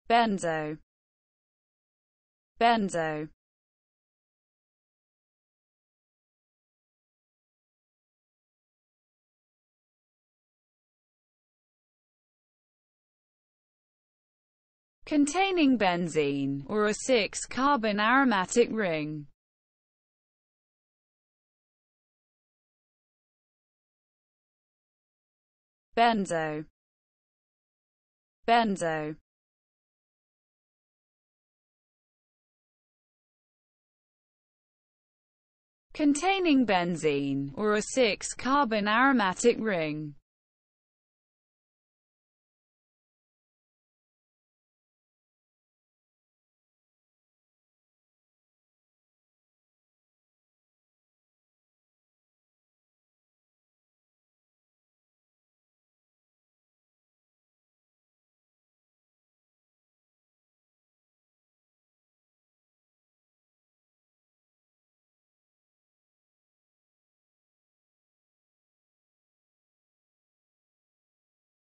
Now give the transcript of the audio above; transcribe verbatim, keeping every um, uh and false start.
Benzo, Benzo. Containing benzene, or a six-carbon aromatic ring. Benzo, Benzo. Containing benzene, or a six-carbon aromatic ring.